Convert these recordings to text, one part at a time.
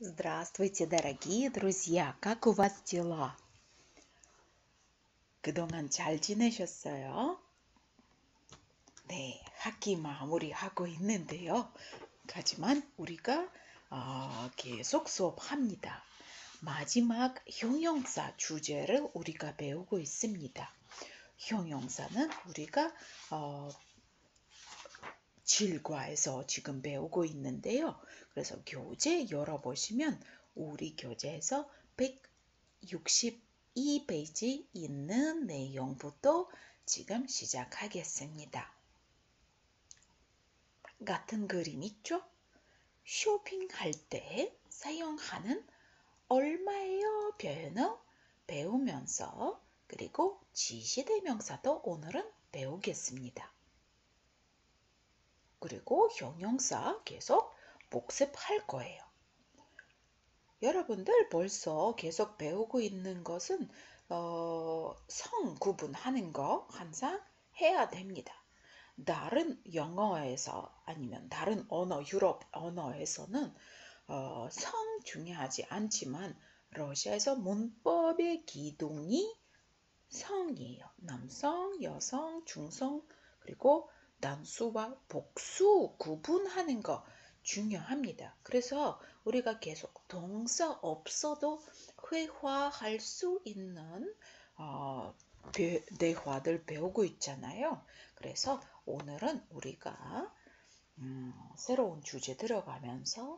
Здравствуйте, дорогие друзья! Как у вас дела? 그동안 잘 지내셨어요? 네, 학기 마무리하고 있는데요. 하지만 우리가 계속 수업합니다. 마지막 형용사 주제를 우리가 배우고 있습니다. 형용사는 우리가 질과에서 지금 배우고 있는데요. 그래서 교재 열어보시면 우리 교재에서 162페이지 있는 내용부터 지금 시작하겠습니다. 같은 그림 있죠? 쇼핑할 때 사용하는 얼마예요 표현을 배우면서 그리고 지시대명사도 오늘은 배우겠습니다. 그리고 형용사 계속 복습할 거예요. 여러분들 벌써 계속 배우고 있는 것은 성 구분하는 거 항상 해야 됩니다. 다른 영어에서 아니면 다른 언어, 유럽 언어에서는 성 중요하지 않지만 러시아에서 문법의 기둥이 성이에요. 남성, 여성, 중성, 그리고 단수와 복수 구분하는 거 중요합니다. 그래서 우리가 계속 동사 없어도 회화할 수 있는 대화들 배우고 있잖아요. 그래서 오늘은 우리가 새로운 주제 들어가면서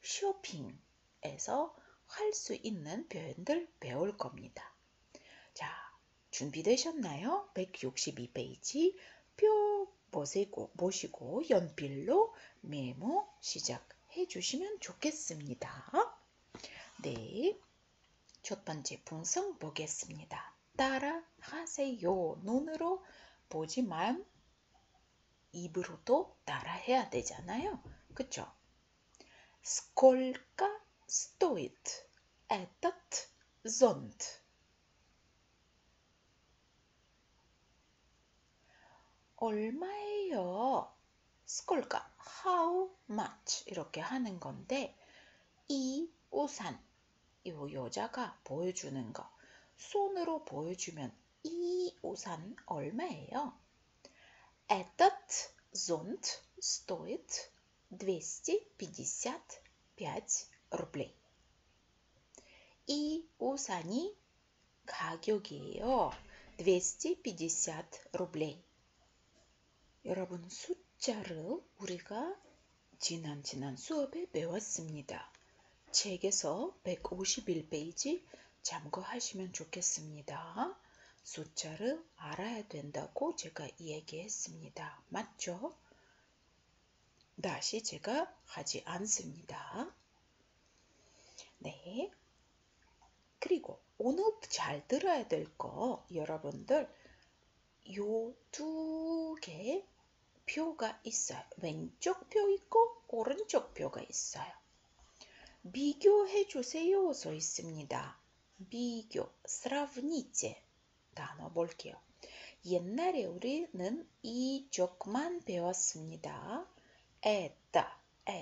쇼핑에서 할 수 있는 표현들 배울 겁니다. 자, 준비되셨나요? 162페이지 표 보시고 연필로 메모 시작해 주시면 좋겠습니다. 네, 첫 번째 풍성 보겠습니다. 따라 하세요. 눈으로 보지만 입으로도 따라 해야 되잖아요. 그쵸? Сколько стоит этот зонт? 얼마예요? Сколько? How much? 이렇게 하는 건데 이 우산 이 여자가 보여주는 거 손으로 보여주면 이 우산 얼마예요? Этот зонт стоит 255 рублей. 이 우산이 가격이에요. 250 рублей. 여러분 숫자를 우리가 지난 수업에 배웠습니다. 책에서 151페이지 참고하시면 좋겠습니다. 숫자를 알아야 된다고 제가 얘기했습니다. 맞죠? 다시 제가 하지 않습니다. 네. 그리고 오늘 잘 들어야 될 거 여러분들 요 두 개 표가 있어요. 왼쪽 표 있고 오른쪽 표가 있어요. 비교해 주세요 써 있습니다. 비교, сравните 단어 볼게요. 옛날에 우리는 이쪽만 배웠습니다. 에따,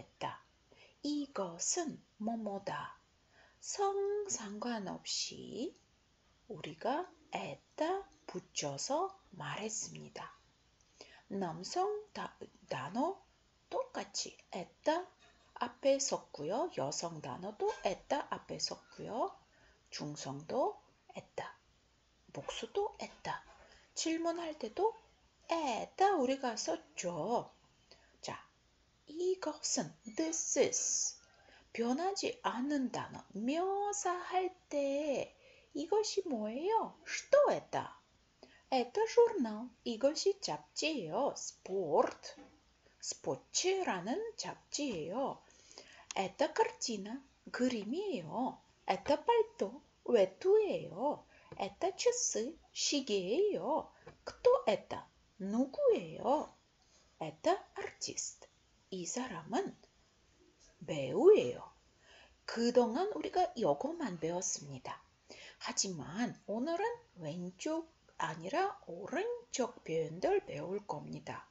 이것은 뭐뭐다. 성 상관없이 우리가 에따 붙여서 말했습니다. 남성 단어 똑같이 에따 앞에 섰고요. 여성 단어도 에따 앞에 섰고요. 중성도 에따, 복수도 에따. 질문할 때도 에따 우리가 썼죠. 자, 이것은 this is 변하지 않는 단어 묘사할 때 이것이 뭐예요? что это? Это журнал. 이것이 잡지예요. 스포츠. 스포츠라는 잡지예요. Это картина. 그림이에요. Это пальто. 외투예요. Это часы. 시계예요. кто это? 누구예요? Это артист. 이 사람은 배우예요. 그동안 우리가 이것만 배웠습니다. 하지만 오늘은 왼쪽 아니라 오른쪽 표현들 배울 겁니다.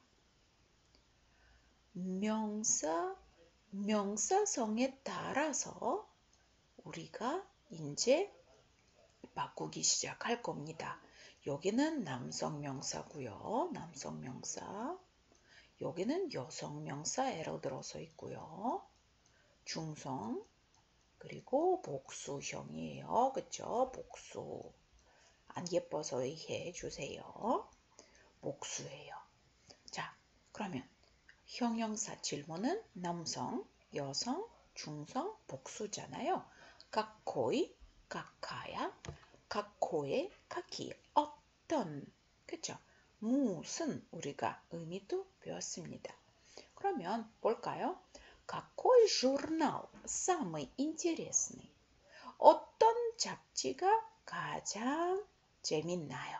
명사성에 따라서 우리가 이제 바꾸기 시작할 겁니다. 여기는 남성 명사고요. 남성 명사. 여기는 여성 명사 예로 들어서 있고요. 중성 그리고 복수형이에요. 그쵸? 복수. 안 예뻐서 해 주세요. 복수예요. 자, 그러면 형용사 질문은 남성, 여성, 중성, 복수잖아요. какой, какая, какое, какие, 어떤, 그쵸? 무슨 우리가 의미도 배웠습니다. 그러면 볼까요? какой журнал самый интересный? 어떤 잡지가 가장 재밌나요?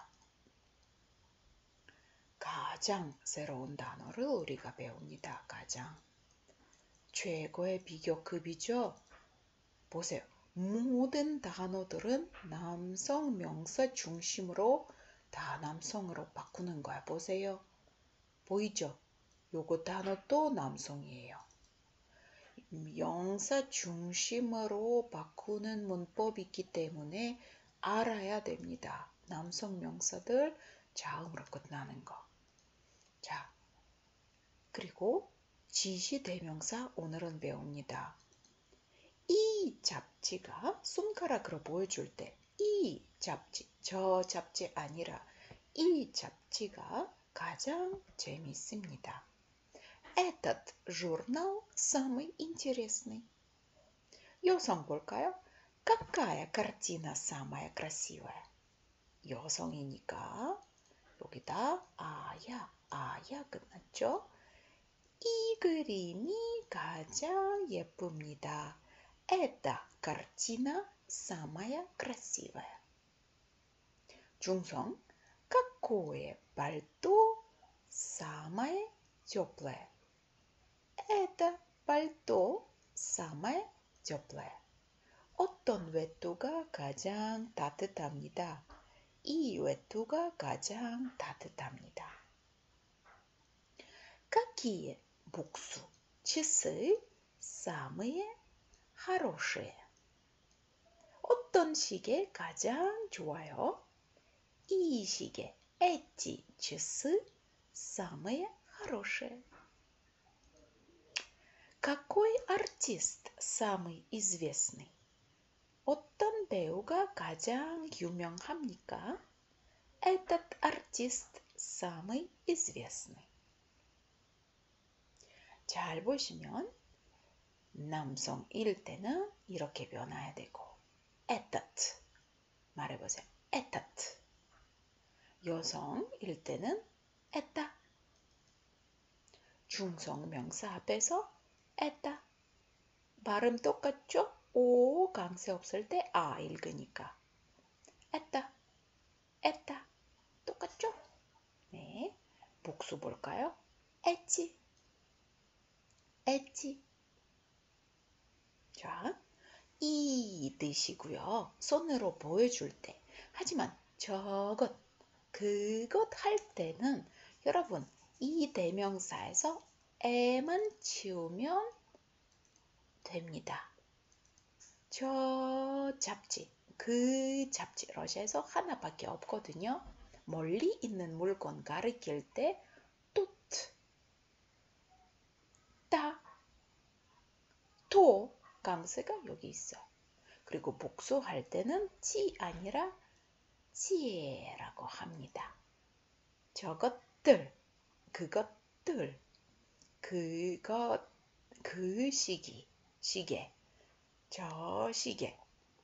가장 새로운 단어를 우리가 배웁니다. 가장. 최고의 비교급이죠. 보세요. 모든 단어들은 남성 명사 중심으로 다 남성으로 바꾸는 거야. 보세요. 보이죠? 요거 단어도 남성이에요. 명사 중심으로 바꾸는 문법이 있기 때문에 알아야 됩니다. 남성 명사들 자음으로 끝나는 거. 자, 그리고 지시대명사 오늘은 배웁니다. 이 잡지가 손가락으로 보여줄 때 이 잡지, 저 잡지 아니라 이 잡지가 가장 재밌습니다. Этот журнал самый интересный. 여성 볼까요? Какая картина самая красивая? 여성이니까 여기다 아야 끝났죠? 이 그림이 가장 예쁩니다. Эта картина самая красивая. 중성, какое пальто самое теплое? Это пальто самое теплое. 어떤 외투가 가장 따뜻합니다. 이 외투가 가장 따뜻합니다. Какие буксу, часы самые хорошие? 어떤 시계 가장 좋아요? 이 시계, эти часы самые хорошие. Какой артист самый известный? 어떤 배우가 가장 유명합니까? Этот артист самый известный. 잘 보시면 남성일 때는 이렇게 변화해야 되고 этот 말해보세요. этот 여성일 때는 에따 중성 명사 앞에서 에따 발음 똑같죠? 오 강세 없을 때 아 읽으니까 에따 똑같죠? 네, 복수 볼까요? 에치 자, 이 뜻이고요. 손으로 보여줄 때 하지만 그것 할 때는 여러분 이 대명사에서 에만 치우면 됩니다. 저 잡지, 그 잡지 러시아에서 하나밖에 없거든요. 멀리 있는 물건 가리킬 때 тут, 따, 토 강세가 여기 있어요. 그리고 복수할 때는 치 아니라 지라고 합니다. 저것들, 그것들, 그 시계, 저 시계.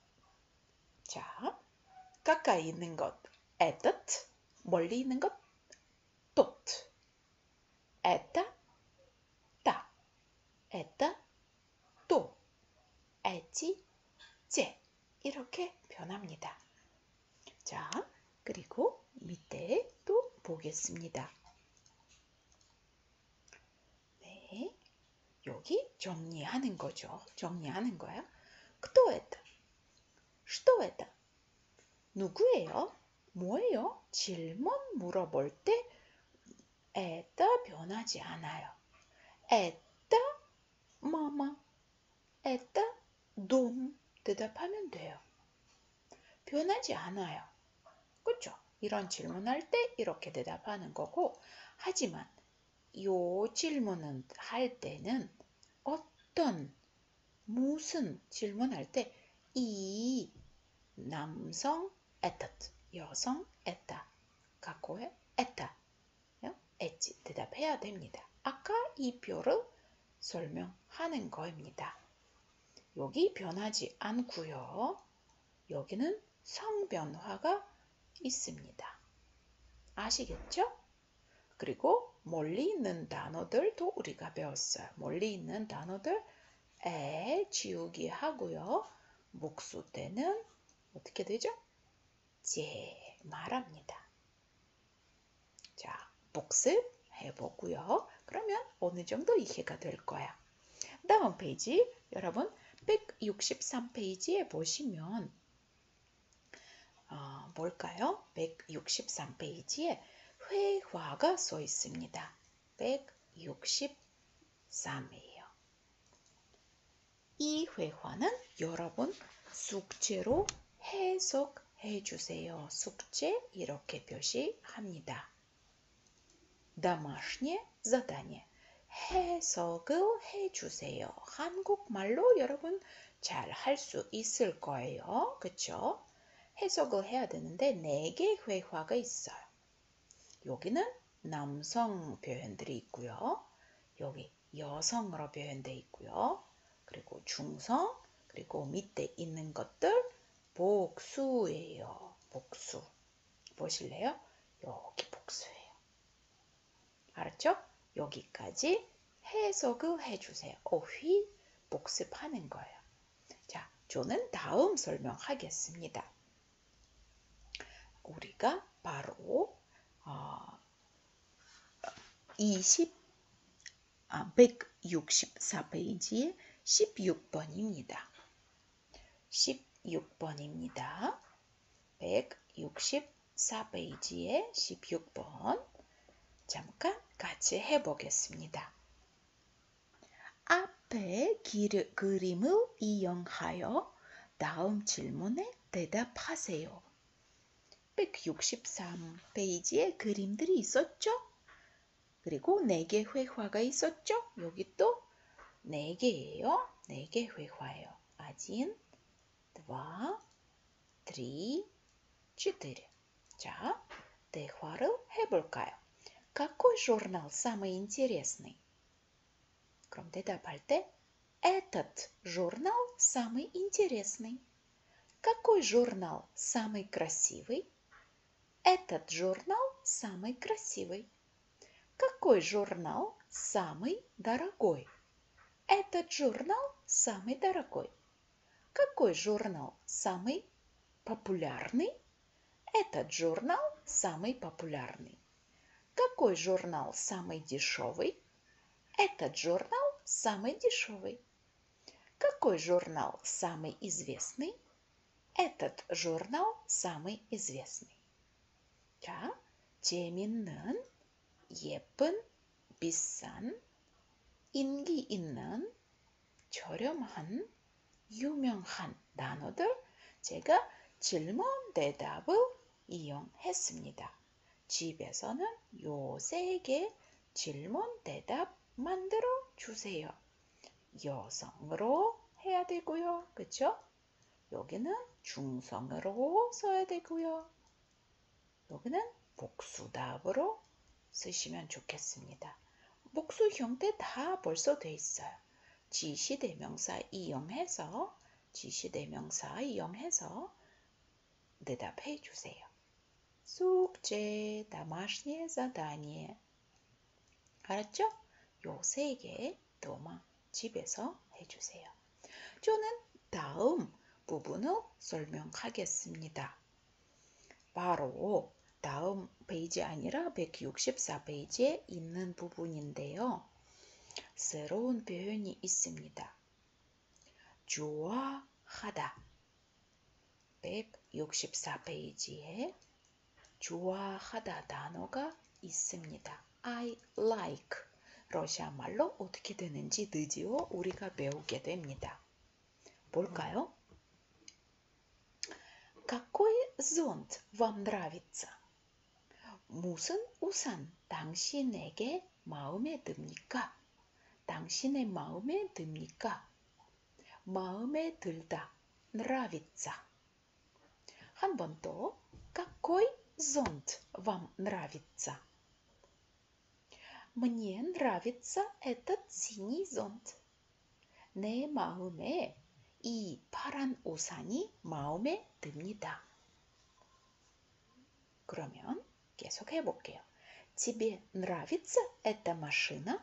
자, 가까이 있는 것, этот, 멀리 있는 것, тот, это, та, это, 또, эти, 제 이렇게 변합니다. 자, 그리고 밑에 또 보겠습니다. 네, 여기 정리하는 거죠. 정리하는 거야. Кто это? Что это? 누구예요? 뭐예요? 질문 물어볼 때 это 변하지 않아요. Это мама. Это дом. 대답하면 돼요. 변하지 않아요. 그렇죠? 이런 질문할 때 이렇게 대답하는 거고, 하지만 이 질문은 할 때는 무슨 질문할 때 이 남성 에tat, 여성 에tat, какое 에tat, 엣지 대답해야 됩니다. 아까 이 표를 설명하는 거입니다. 여기 변하지 않고요. 여기는 성변화가 있습니다. 아시겠죠? 그리고 멀리 있는 단어들도 우리가 배웠어요. 멀리 있는 단어들 지우기 하고요. 목수 때는 어떻게 되죠? 제 말합니다. 자, 복습해보고요. 그러면 어느 정도 이해가 될 거야. 다음 페이지, 여러분 163페이지에 보시면 뭘까요? 163페이지에 회화가 써 있습니다. 163이에요. 이 회화는 여러분 숙제로 해석해 주세요. 숙제 이렇게 표시합니다. домашнее задание. 해석을 해주세요. 한국말로 여러분 잘 할 수 있을 거예요. 그쵸? 해석을 해야 되는데 4개 회화가 있어요. 여기는 남성 표현들이 있고요. 여기 여성으로 표현되어 있고요. 그리고 중성, 그리고 밑에 있는 것들 복수예요. 복수. 보실래요? 여기 복수예요. 알았죠? 여기까지 해석을 해주세요. 어휘 복습하는 거예요. 자, 저는 다음 설명하겠습니다. 우리가 바로 164페이지의 16번입니다. 16번입니다. 164페이지의 16번. 잠깐 같이 해보겠습니다. 앞에 그림을 이용하여 다음 질문에 대답하세요. 163페이지에 그림들이 있었죠? 그리고 4개 회화가 있었죠? 여기 또 4개예요. 4개 회화예요. 1, 2, 3, 4. 자, 대화를 해볼까요? Какой журнал самый интересный? 그럼 대답할 때 Этот журнал самый интересный. Какой журнал самый красивый? Этот журнал самый красивый. Какой журнал самый дорогой? Этот журнал самый дорогой. Какой журнал самый популярный? Этот журнал самый популярный. Какой журнал самый дешевый? Этот журнал самый дешевый. Какой журнал самый известный? Этот журнал самый известный. 자, 재밌는, 예쁜, 비싼, 인기 있는, 저렴한, 유명한 단어들 제가 질문 대답을 이용했습니다. 집에서는 요 3개 질문 대답 만들어 주세요. 여성으로 해야 되고요. 그쵸? 여기는 중성으로 써야 되고요. 여기는 복수답으로 쓰시면 좋겠습니다. 복수 형태 다 벌써 돼 있어요. 지시대명사 이용해서 대답해 주세요. 숙제, домашнее задание. 알았죠? 요 3개 도마 집에서 해주세요. 저는 다음 부분을 설명하겠습니다. 바로 다음 페이지 아니라 164페이지에 있는 부분인데요. 새로운 표현이 있습니다. 좋아하다. 164페이지에 좋아하다 단어가 있습니다. I like. 러시아 말로 어떻게 되는지 드디어 우리가 배우게 됩니다. 볼까요? Какой зонт вам нравится? 무슨 우산 당신에게 마음에 듭니까? 당신의 마음에 듭니까? 마음에 들다, нравится. 한 번 더. Какой зонт вам нравится? Мне нравится этот синий зонт. 내 마음에 이 파란 우산이 마음에 듭니다. 그러면 계속 해볼게요. Тебе нравится эта машина?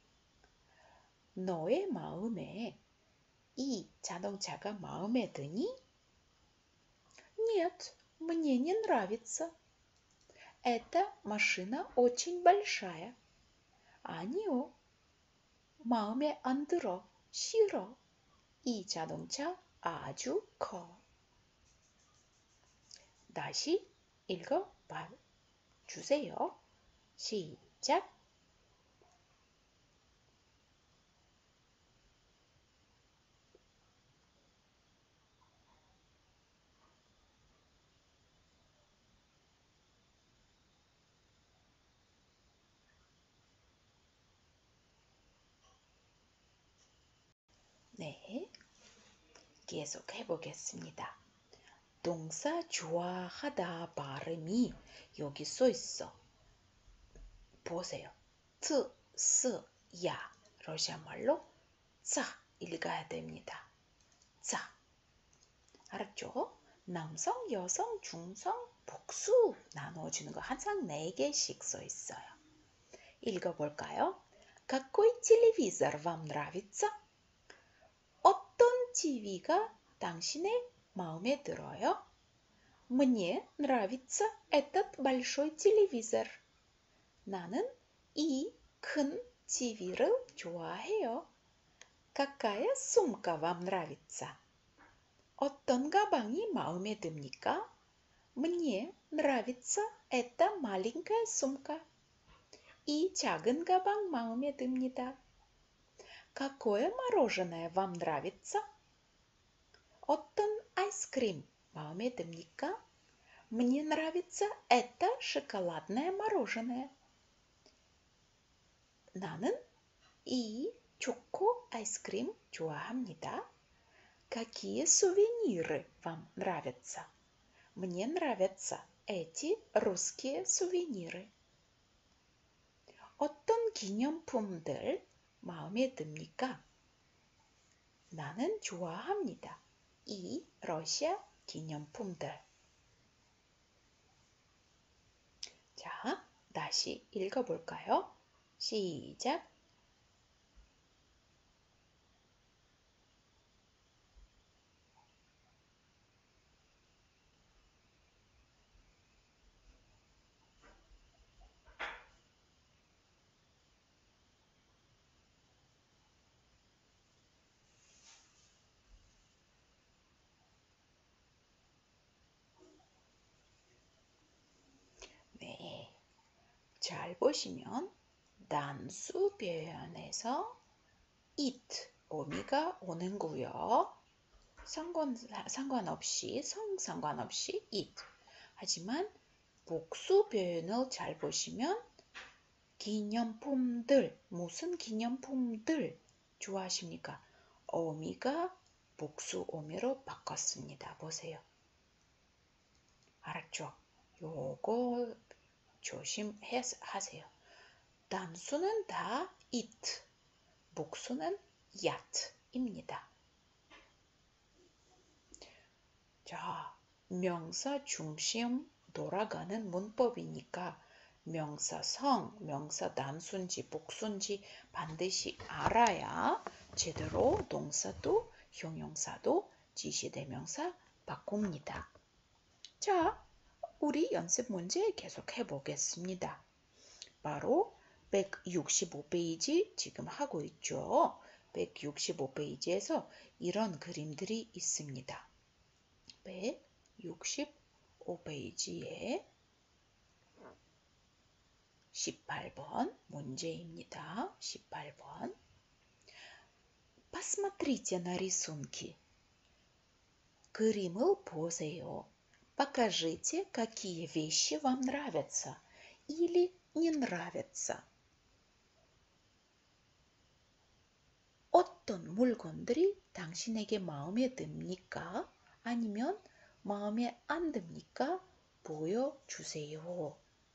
너의 마음에 이 자동차가 마음에 드니? Нет, мне не нравится. Эта машина очень большая. 아니요, 마음에 안 들어. 싫어. 이 자동차 아주 커. 다시 읽어봐 주세요. 시작. 네, 계속 해보겠습니다. 동사 좋아하다 발음이 여기 써 있어. 보세요. 트, 스, 야. 러시아 말로 자 읽어야 됩니다. 자. 알았죠? 남성, 여성, 중성, 복수 나누어주는 거 항상 4개씩 써 있어요. 읽어볼까요? Какой телевизор вам нравится? 어떤 TV가 당신의 마음에 들어요? Мне нравится этот большой телевизор. 나는 이 큰 TV를 좋아해요. Какая сумка вам нравится? 어떤 가방이 마음에 듭니까? Мне нравится эта маленькая сумка. 이 작은 가방 마음에 듭니다. Какое мороженое вам нравится? 어떤 아이스크림 마음에 듭니까? Мне нравится это шоколадное мороженое. 나는 이 초코 아이스크림 좋아합니다. Какие сувениры вам нравятся? Мне нравятся эти русские сувениры. 어떤 기념품들 마음에 듭니까? 나는 좋아합니다. 이 러시아 기념품들. 자, 다시 읽어볼까요? 시작. 네, 잘 보시면 단수 표현에서 it, 어미가 오는고요. 상관없이, 성 상관없이 it. 하지만 복수 표현을 잘 보시면 기념품들, 무슨 기념품들 좋아하십니까? 어미가 복수 어미로 바꿨습니다. 보세요. 알았죠? 요거 조심하세요. 단수는 다 it, 복수는 yat입니다. 자, 명사 중심 돌아가는 문법이니까 명사 성, 명사 단수인지 복수인지 반드시 알아야 제대로 동사도 형용사도 지시대명사 바꿉니다. 자, 우리 연습 문제 계속 해보겠습니다. 바로 165페이지 지금 하고 있죠. 165페이지에서 이런 그림들이 있습니다. 165페이지에 18번 문제입니다. 18번. Посмотрите на рисунки. 그림을 보세요. Покажите, какие вещи вам нравятся или не нравятся. 어떤 물건들이 당신에게 마음에 듭니까? 아니면 마음에 안 듭니까? 보여주세요.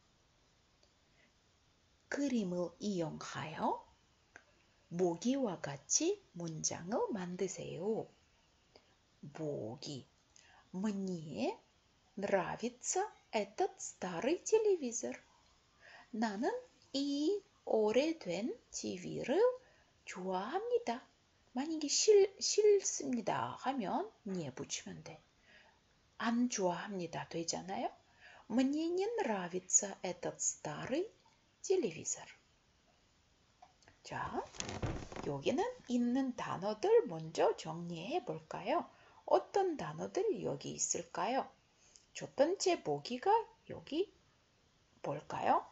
그림을 이용하여 모기와 같이 문장을 만드세요. 모기. Мне нравится этот старый телевизор. 나는 이 오래된 TV를 좋아합니다. 만약에 싫습니다 하면 не 붙이면 돼. 안 좋아합니다 되잖아요. Мне не нравится этот старый телевизор. 자, 여기는 있는 단어들 먼저 정리해 볼까요? 어떤 단어들이 여기 있을까요? 첫 번째 모기가 여기 볼까요?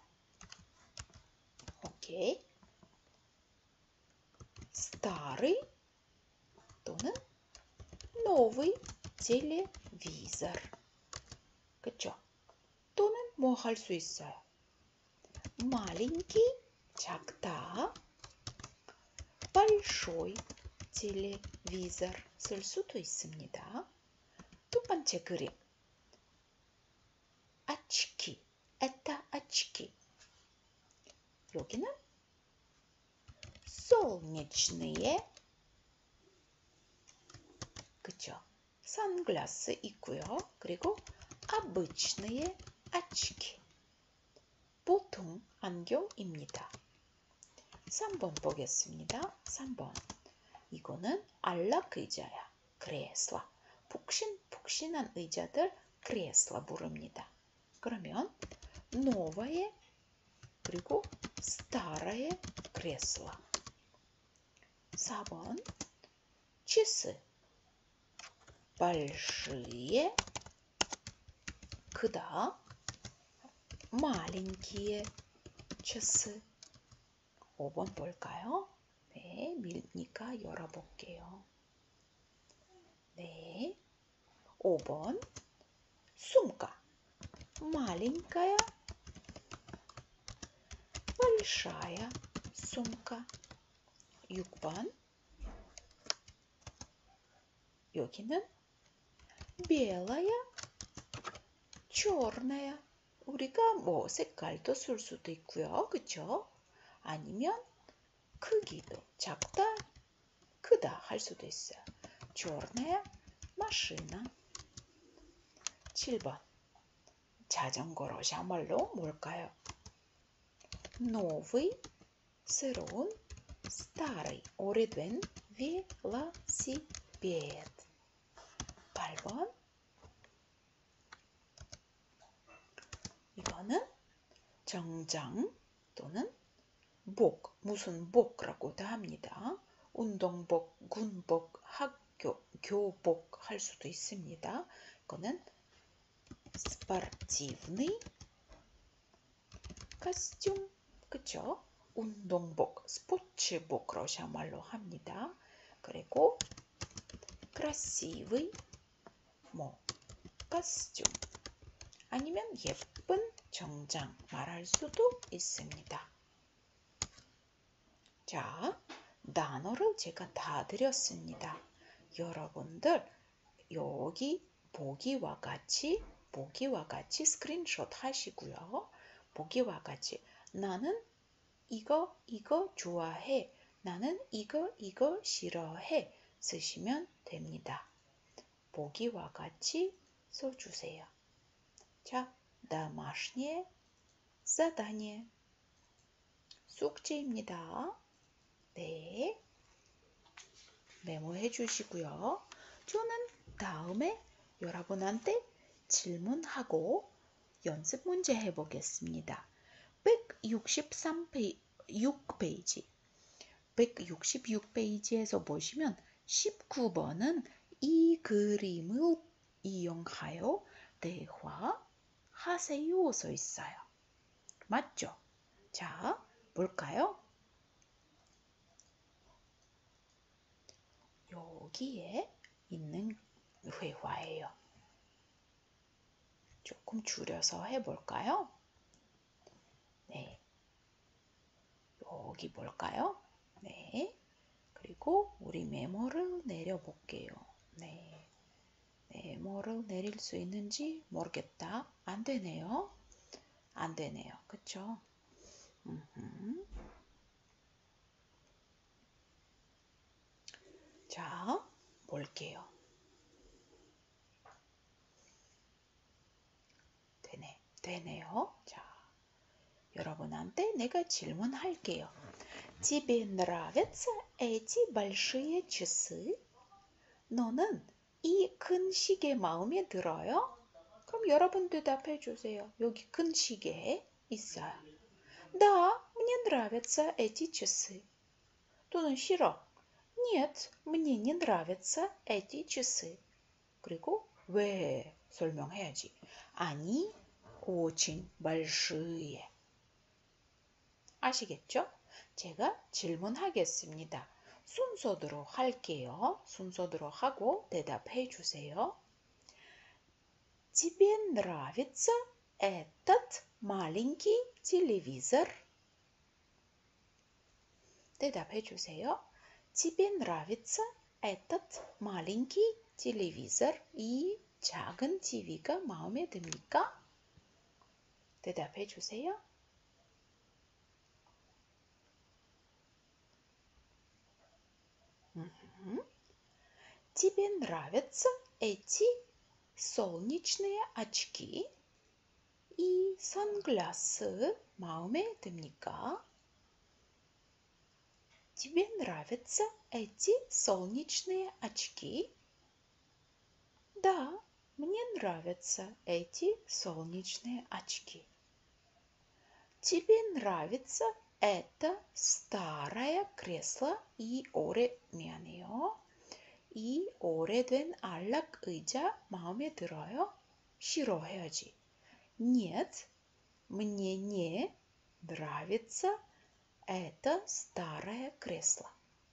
오케이. старый 또는 новый телевизор. 그쵸? 또는 뭐 할 수 있어요? маленький, 작다. большой телевизор 쓸 수도 있습니다. 두 번째 그림. очки. это очки. 여기는 солнечные, 그쵸? 선글라스 있고요. 그리고 обычные очки. 보통 안경입니다. 3번 보겠습니다. 3번. 이거는 안락 의자야. 그레슬라. 푹신푹신한 의자들 그레슬라 부릅니다. 그러면 новое 그리고 старое кресло. 4번. часы. большие, 크다. маленькие часы. 5번 볼까요? 네, 밀니까 열어볼게요. 네, 5번. сумка. маленькая, большая сумка. 6번. 여기는 белая, черная. 우리가 뭐 색깔도 쓸 수도 있고요. 그쵸? 아니면 크기도 작다, 크다 할 수도 있어요. черная машина. 7번. 자전거로 샤말로 뭘까요? новый, 새로운, старый, 오래된 велосипед. 8번. 이거는 정장 또는 복, 무슨 복이라고도 합니다. 운동복, 군복, 학교, 교복 할 수도 있습니다. 이거는 спортивный костюм, 그쵸? 운동복, 스포츠복 러시아말로 합니다. 그리고 красивый 뭐 костюм 아니면 예쁜 정장 말할 수도 있습니다. 자, 단어를 제가 다 드렸습니다. 여러분들 여기 보기와 같이 스크린샷 하시고요. 보기와 같이 나는 이거 좋아해. 나는 이거 싫어해. 쓰시면 됩니다. 보기와 같이 써주세요. 자, домашнее задание. 숙제입니다. 네, 메모해 주시고요. 저는 다음에 여러분한테 질문하고 연습 문제 해보겠습니다. 166페이지 166페이지에서 보시면 19번은 이 그림을 이용하여 대화하세요 써 있어요. 맞죠? 자, 볼까요? 여기에 있는 회화예요. 조금 줄여서 해볼까요? 네, 여기 볼까요? 네, 그리고 우리 메모를 내려볼게요. 네, 메모를 내릴 수 있는지 모르겠다. 안 되네요. 안 되네요. 그쵸? 자, 볼게요. 되네요. 자, 여러분한테 내가 질문할게요. Тебе нравятся эти большие часы? 너는 이 큰 시계 마음에 들어요? 그럼 여러분 대답해 주세요. 여기 큰 시계 있어요. Да, мне нравятся эти часы. 또는 싫어. Нет, мне не нравятся эти часы. 그리고 왜 설명해야지. 아니, очень большие. 아시겠죠? 제가 질문하겠습니다. 순서대로 할게요. 순서대로 하고 대답해 주세요. Тебе нравится этот маленький телевизор? 대답해 주세요. Тебе нравится этот маленький телевизор? 이 작은 TV가 마음에 듭니까? 대답해 주세요. Тебе нравятся эти солнечные очки? 이 선글라스 마음에 듭니까? Тебе нравятся эти солнечные очки? Да, мне нравятся эти солнечные очки. Тебе нравится это старое кресло 이 미안해요. 이 오래된 안락 의자 마음에 들어요? 싫어해야지. Нет, мне не нравится это старое кресло.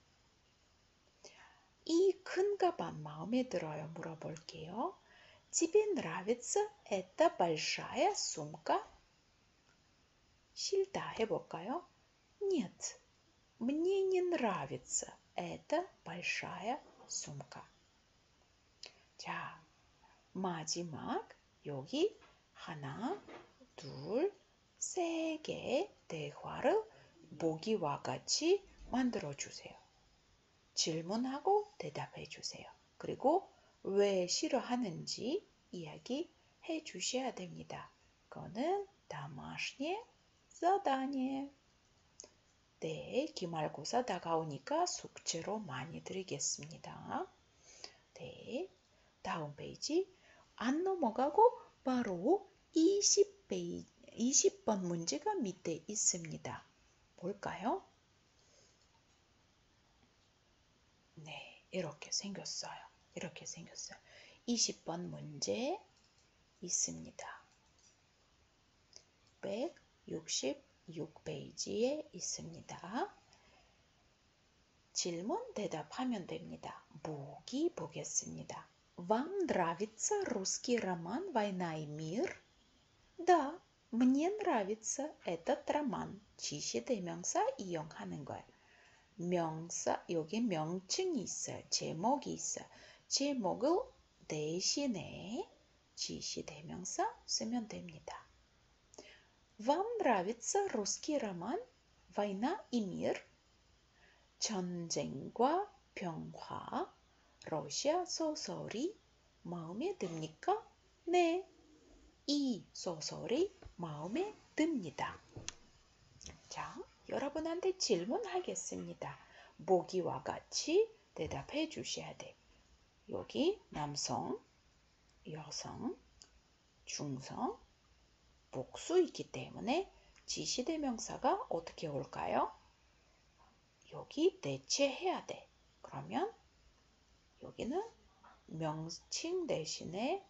이 큰 가방 마음에 들어요? 물어볼게요. Тебе нравится эта большая сумка? 싫다 해볼까요? Нет, мне не нравится эта большая сумка. 자, 마지막 여기 하나, 둘, 세 개의 대화를 보기와 같이 만들어 주세요. 질문하고 대답해 주세요. 그리고 왜 싫어하는지 이야기해 주셔야 됩니다. 그거는 домашнее задание. 네, 기말고사 다가오니까 숙제로 많이 드리겠습니다. 네, 다음 페이지 안 넘어가고 바로 20번 문제가 밑에 있습니다. 볼까요? 네, 이렇게 생겼어요. 20번 문제 있습니다. 166페이지에 있습니다. 질문 대답하면 됩니다. 보기 보겠습니다. Вам нравится русский роман «Война и мир»? Да, мне нравится этот роман. 지시대명사 이용하는 거예요. 명사, 여기 명칭이 있어요. 제목이 있어요. 제목을 대신에 지시대명사 쓰면 됩니다. Вам нравится русский роман «Война и мир»? 전쟁과 평화, 러시아 소설이 마음에 듭니까? 네, 이 소설이 마음에 듭니다. 자, 여러분한테 질문하겠습니다. 보기와 같이 대답해 주셔야 돼. 여기 남성, 여성, 중성, 복수 있기 때문에 지시대명사가 어떻게 올까요? 여기 대체해야 돼. 그러면 여기는 명칭 대신에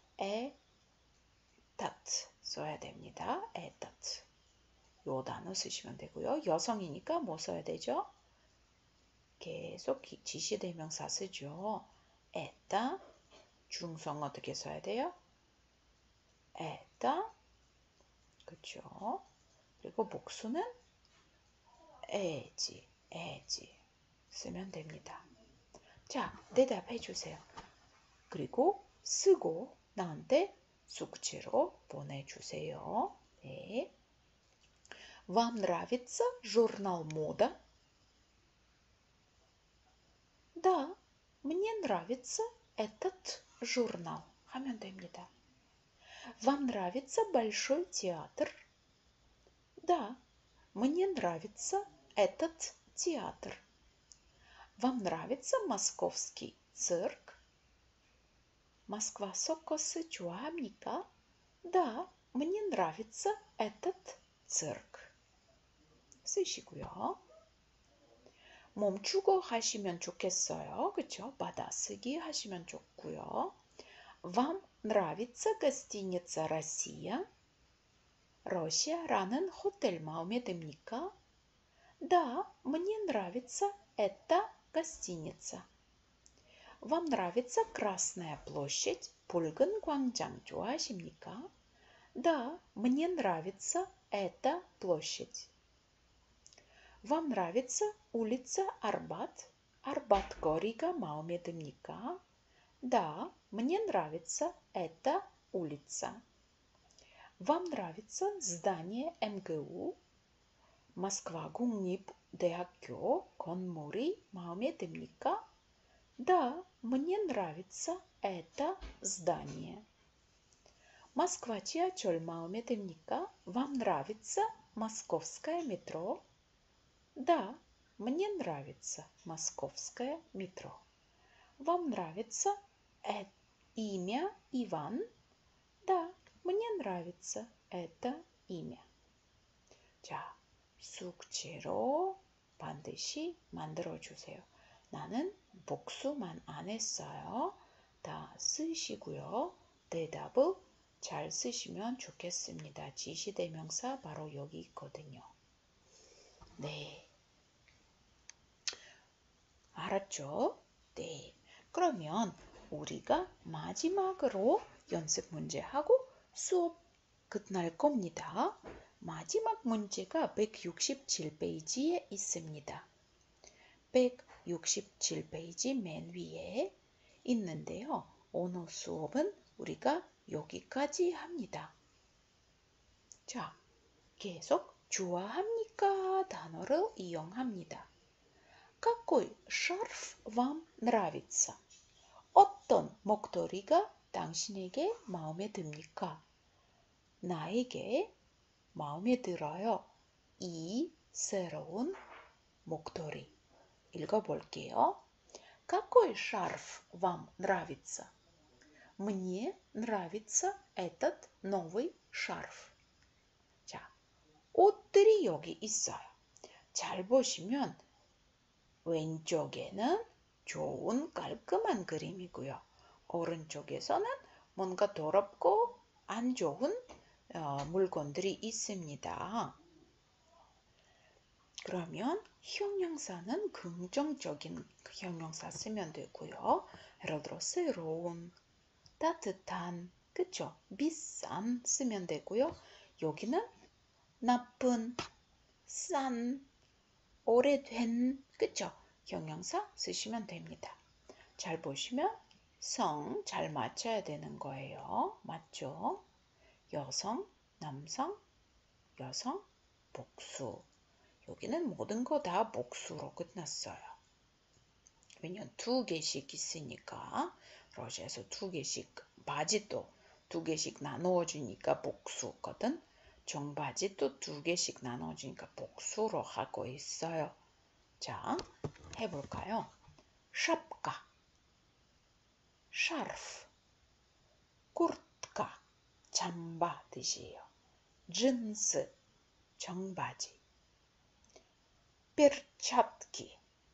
에tat 써야 됩니다. 에tat. 요 단어 쓰시면 되고요. 여성이니까 뭐 써야 되죠? 계속 지시대명사 쓰죠. 에따. 중성 어떻게 써야 돼요? 에다. 그쵸? 그리고 복수는 에지, 에지 쓰면 됩니다. 자, 대답해 주세요. 그리고 쓰고 나한테 숙제로 보내주세요. 네. Вам нравится журнал мода? Да, мне нравится этот журнал. 하면 됩니다. Вам нравится Большой театр? Да, мне нравится этот театр. Вам нравится Московский цирк? Москва Сокосы 좋아합니까? Да, мне нравится этот цирк. 쓰시고요. 멈추고 하시면 좋겠어요. 그쵸? 받아쓰기 하시면 좋고요. Вам нравится гостиница Россия? 러시아라는 호텔 마음에 듭니까? Да, мне нравится эта гостиница. Вам нравится Красная площадь? 붉은 광장 좋아하십니까? Да, мне нравится эта площадь. Вам нравится улица Арбат? Арбат 거리가 마음에 듭니까? Да, мне нравится эта улица. Вам нравится здание МГУ? Москва 국립대학교 건물이 마음에 듭니까? Да, мне нравится это здание. Москва 지하철 마음에 듭니까? Вам нравится московское метро? Да, мне нравится московское метро. Вам нравится имя Иван? Да, мне нравится это имя. 자, 숙제로 반드시 만들어주세요. 나는 복수만 안 했어요. 다 쓰시고요. 대답을 잘 쓰시면 좋겠습니다. 지시대명사 바로 여기 있거든요. 네. 알았죠? 네. 그러면 우리가 마지막으로 연습 문제하고 수업 끝날 겁니다. 마지막 문제가 167페이지에 있습니다. 167페이지 맨 위에 있는데요. 오늘 수업은 우리가 여기까지 합니다. 자, 계속 좋아합니까? 단어를 이용합니다. Какой шарф вам нравится? 어떤 목도리가 당신에게 마음에 듭니까? 나에게 마음에 들어요. 이 새로운 목도리. 읽어볼게요. Какой шарф вам нравится? Мне нравится этот новый шарф. 자, 옷들이 여기 있어요. 잘 보시면 왼쪽에는 좋은 깔끔한 그림이고요. 오른쪽에서는 뭔가 더럽고 안 좋은 물건들이 있습니다. 그러면 형용사는 긍정적인 형용사 쓰면 되고요. 예를 들어 새로운, 따뜻한, 그쵸? 비싼 쓰면 되고요. 여기는 나쁜, 싼, 오래된, 그쵸? 형용사 쓰시면 됩니다. 잘 보시면 성 잘 맞춰야 되는 거예요. 맞죠? 여성, 남성, 여성, 복수. 여기는 모든 거 다 복수로 끝났어요. 왜냐면 2개씩 있으니까 러시아에서 2개씩 바지도 2개씩 나누어주니까 복수거든. 청바지도 2개씩 나눠주니까 복수로 하고 있어요. 자, 해볼까요? 샵카, 샤르프, 쿠르트카, 잠바 뜻이에요. 진스, 청바지, перчатки,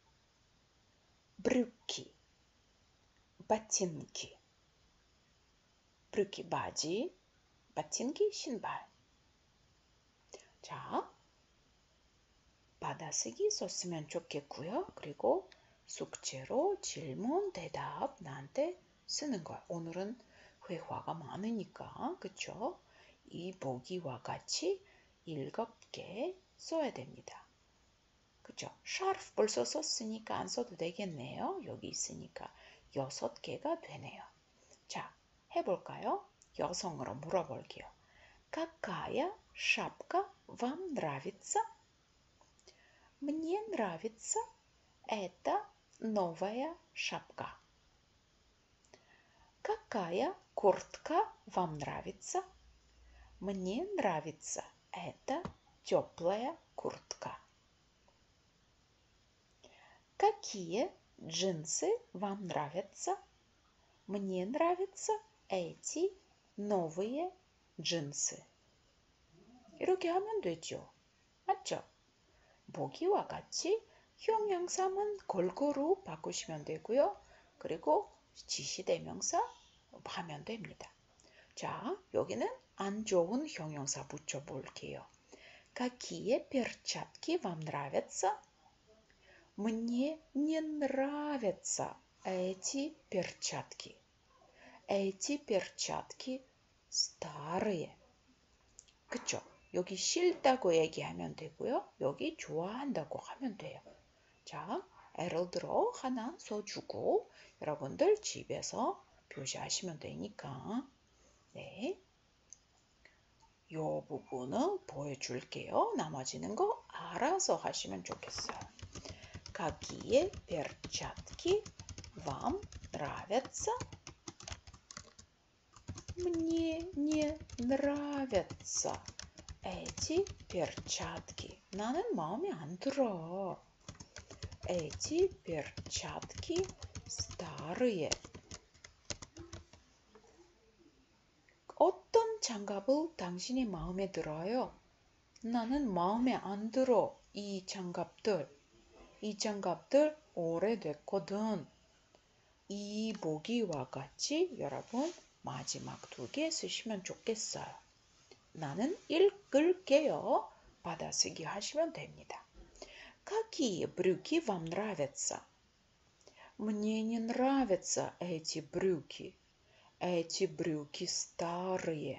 брюки, ботинки. брюки 바지, ботинки 신발. 자, 받아쓰기 썼으면 좋겠고요. 그리고 숙제로 질문, 대답 나한테 쓰는 거야. 오늘은 회화가 많으니까, 그쵸? 이 보기와 같이 7개 써야 됩니다. 그쵸? scarf 벌써 썼으니까 안 써도 되겠네요. 여기 있으니까 6개가 되네요. 자, 해볼까요? 여성으로 물어볼게요. Какая шапка вам нравится? Мне нравится эта новая шапка. Какая куртка вам нравится? Мне нравится эта теплая куртка. Какие джинсы вам нравятся? Мне нравятся эти новые джинсы. 이렇게 하면 되죠. 맞죠? 보기와 같이 형용사만 골고루 바꾸시면 되고요. 그리고 지시대명사 하면 됩니다. 자, 여기는 안 좋은 형용사 붙여볼게요. Какие перчатки вам нравятся? Мне не нравятся эти перчатки. Эти перчатки старые. 그쵸? 여기 싫다고 얘기하면 되고요. 여기 좋아한다고 하면 돼요. 자, 예를 들어 하나 써주고 여러분들 집에서 표시하시면 되니까 네, 이 부분은 보여줄게요. 나머지는 거 알아서 하시면 좋겠어요. Какие перчатки вам нравятся? Мне не нравятся эти перчатки. 나는 마음에 안 들어. Эти перчатки старые. 어떤 장갑을 당신이 마음에 들어요? 나는 마음에 안 들어. 이 장갑들 오래됐거든. 이 보기와 같이 여러분 마지막 2개 쓰시면 좋겠어요. 나는 읽을게요. 받아쓰기 하시면 됩니다. Какие брюки вам нравятся? Мне не нравятся эти брюки. Эти брюки старые.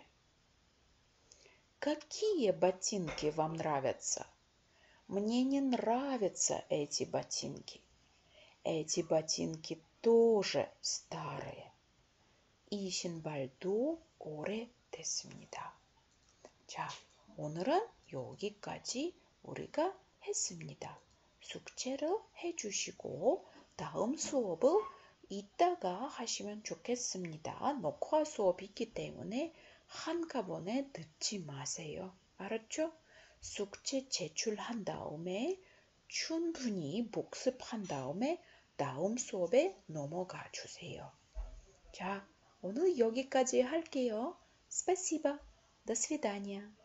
Какие ботинки вам нравятся? Мне не нравятся эти ботинки. Эти ботинки тоже старые. 이 신발도 오래됐습니다. 자, 오늘은 여기까지 우리가 했습니다. 숙제를 해주시고 다음 수업을 이따가 하시면 좋겠습니다. 녹화 수업이 있기 때문에 한꺼번에 듣지 마세요. 알았죠? 숙제 제출한 다음에 충분히 복습한 다음에 다음 수업에 넘어가 주세요. 자, 오늘 여기까지 할게요. Спасибо. До свидания.